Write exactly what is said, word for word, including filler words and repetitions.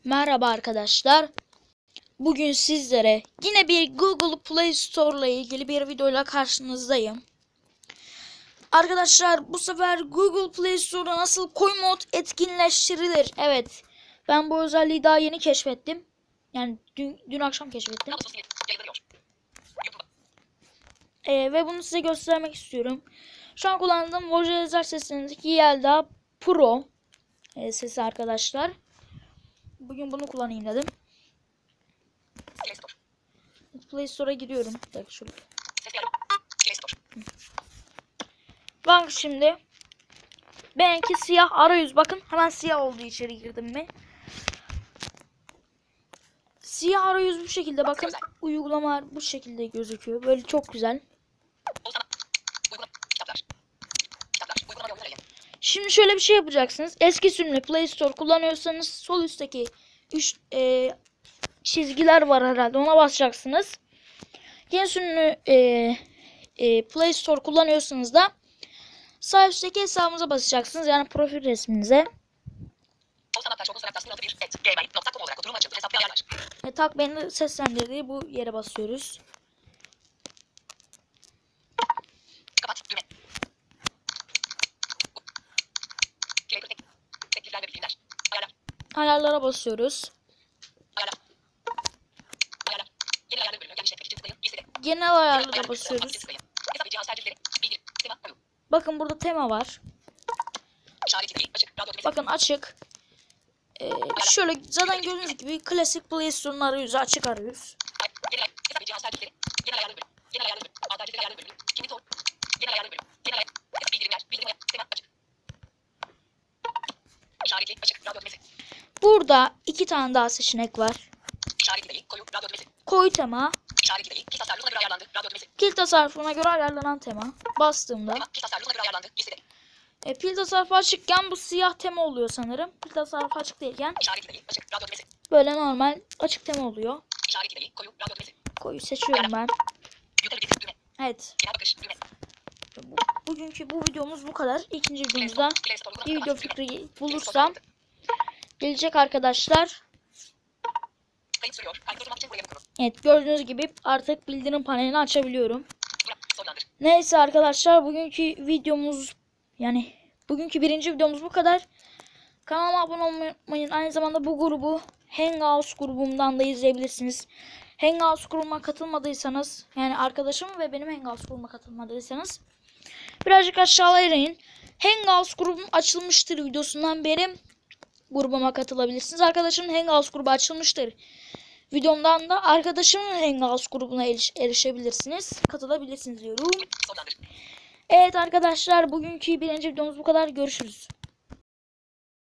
Merhaba arkadaşlar. Bugün sizlere yine bir Google Play Store ile ilgili bir videoyla karşınızdayım. Arkadaşlar bu sefer Google Play Store'da nasıl koy mod etkinleştirilir? Evet. Ben bu özelliği daha yeni keşfettim. Yani dün, dün akşam keşfettim. Ee, ve bunu size göstermek istiyorum. Şu an kullandığım Voyager sesindeki Yelda Pro e, sesi arkadaşlar. Bugün bunu kullanayım dedim. Play Store. Play Store'a giriyorum. Bak şurada. Play Store. Bak şimdi. Benimki siyah arayüz. Bakın hemen siyah oldu, içeri girdim mi. Siyah arayüz bu şekilde. Bakın uygulamalar bu şekilde gözüküyor. Böyle çok güzel. Şimdi şöyle bir şey yapacaksınız. Eski sürümlü Play Store kullanıyorsanız sol üstteki üç e, çizgiler var herhalde. Ona basacaksınız. Yeni sürümlü e, e, Play Store kullanıyorsanız da sağ üstteki hesabınıza basacaksınız. Yani profil resminize. E, tak beni seslendirdiği bu yere basıyoruz. Kapat düğme. Teklifler ve bildirimler. Ayarlar. Ayarlara basıyoruz. Ayarlar. Ayarlar. Genel ayarlar bölümü genişletmek için tıklayın. Listede. Genel ayarlara basıyoruz. Hesap ve cihaz tercihleri. Bildirim. Tema. Uyum. Bakın burada tema var. İşaret değil. Açık. Radyo düğmesi. Bakın açık. Ee, şöyle zaten gördüğünüz gibi klasik Play Store'un arayüzü açık arayüz. Genel ayarlar. Hesap ve cihaz tercihleri. Genel ayarlar bölümü. Genel ayarlar bölümü. Alt tercihleri ayarlar bölümü. Kimin ton. Genel ayarlar bölümü. Genel ayarlar. Hesap bildirimler. Bildirim ayar. Tema. Açık. İşaretli. Açık. Radyo düğmesi. Burada iki tane daha seçenek var. İşaretli değil. Koyu. Radyo düğmesi. Koyu tema. İşaretli değil. Pil tasarrufuna göre ayarlandı. Radyo düğmesi. Pil tasarrufuna göre ayarlanan tema. Bastığımda. Tema. Pil tasarrufuna göre ayarlandı. Listede. E, pil tasarrufu açıkken bu siyah tema oluyor sanırım. Pil tasarrufu açık değilken İşaretli değil. Açık. Radyo düğmesi. böyle normal açık tema oluyor. İşaretli değil. Koyu. Radyo düğmesi. Koyu seçiyorum ben. Yukarı getir düğme. Evet. Genel bakış düğme. Bu, bugünkü bu videomuz bu kadar. İkinci Play videomuzda Store. Play Store. bir video Kapat. fikri bulursam gelecek arkadaşlar. Kayıt sürüyor. Kayıt durmak için buraya bakıyorum. Evet, gördüğünüz gibi artık bildirim panelini açabiliyorum. Bura. Sonlandır. Neyse arkadaşlar, bugünkü videomuz yani bugünkü birinci videomuz bu kadar. Kanalıma abone olmayı unutmayın. Aynı zamanda bu grubu Hangouts grubumdan da izleyebilirsiniz. Hangouts grubuma katılmadıysanız, yani arkadaşım ve benim Hangouts grubuma katılmadıysanız birazcık aşağıya inin. Hangouts grubum açılmıştır videosundan beri grubuma katılabilirsiniz. Arkadaşımın Hangouts grubu açılmıştır videomdan da arkadaşımın Hangouts grubuna eriş erişebilirsiniz. Katılabilirsiniz diyorum. Sonlandır. Evet arkadaşlar, bugünkü birinci videomuz bu kadar. Görüşürüz.